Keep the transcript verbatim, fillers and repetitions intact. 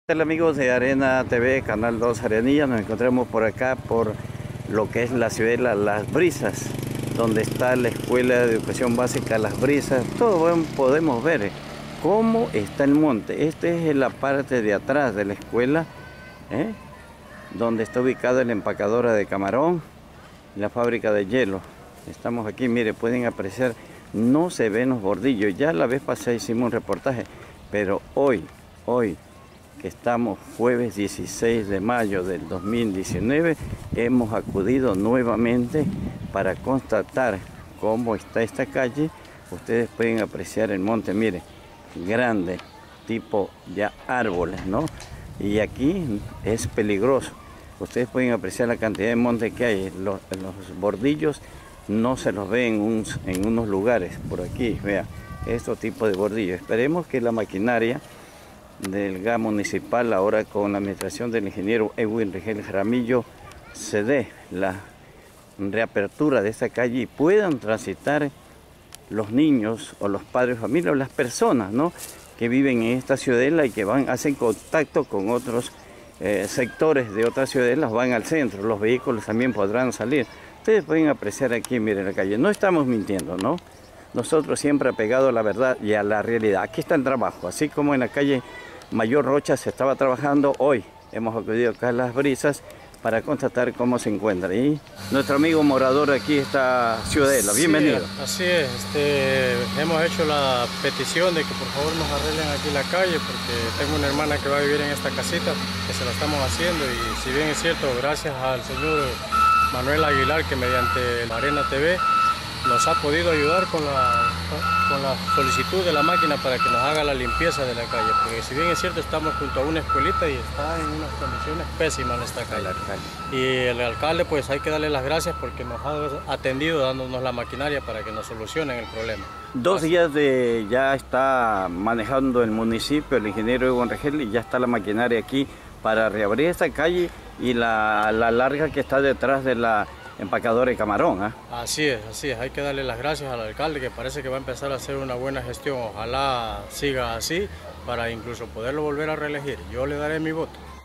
Hola amigos de Arena T V, Canal dos Arenilla, nos encontramos por acá por lo que es la ciudadela Las Brisas, donde está la Escuela de Educación Básica Las Brisas. Todo podemos ver cómo está el monte. Esta es la parte de atrás de la escuela, ¿eh? donde está ubicada la empacadora de camarón y la fábrica de hielo. Estamos aquí, mire, pueden apreciar, no se ven los bordillos. Ya la vez pasada hicimos un reportaje, pero hoy, hoy, que estamos jueves dieciséis de mayo del dos mil diecinueve, hemos acudido nuevamente para constatar cómo está esta calle. Ustedes pueden apreciar el monte, mire, grande, tipo ya árboles, ¿no? Y aquí es peligroso. Ustedes pueden apreciar la cantidad de monte que hay. Los, los bordillos no se los ven en, un, en unos lugares, por aquí, vean, estos tipos de bordillos. Esperemos que la maquinaria del G A municipal, ahora con la administración del ingeniero Edwin Rigel Jaramillo, se dé la reapertura de esta calle y puedan transitar los niños o los padres de familia o las personas, ¿no?, que viven en esta ciudadela y que van, hacen contacto con otros eh, sectores de otras ciudadelas, van al centro. Los vehículos también podrán salir. Ustedes pueden apreciar aquí, miren la calle. No estamos mintiendo, ¿no? Nosotros siempre apegados a la verdad y a la realidad. Aquí está el trabajo, así como en la calle Mayor Rocha se estaba trabajando, hoy hemos acudido acá a Las Brisas para constatar cómo se encuentra. Y nuestro amigo morador aquí está ciudadela, bienvenido. Sí, así es, este, hemos hecho la petición de que por favor nos arreglen aquí la calle, porque tengo una hermana que va a vivir en esta casita, que se la estamos haciendo, y si bien es cierto, gracias al señor Manuel Aguilar, que mediante Arena T V nos ha podido ayudar con la, con la solicitud de la máquina para que nos haga la limpieza de la calle, porque si bien es cierto, estamos junto a una escuelita y está en unas condiciones pésimas esta calle. Y el alcalde, pues hay que darle las gracias porque nos ha atendido dándonos la maquinaria para que nos solucionen el problema. Dos días de ya está manejando el municipio, el ingeniero Edwin Rigel, y ya está la maquinaria aquí para reabrir esta calle y la, la larga que está detrás de la empacadora de camarón, ¿eh? Así es, así es. Hay que darle las gracias al alcalde, que parece que va a empezar a hacer una buena gestión. Ojalá siga así para incluso poderlo volver a reelegir. Yo le daré mi voto.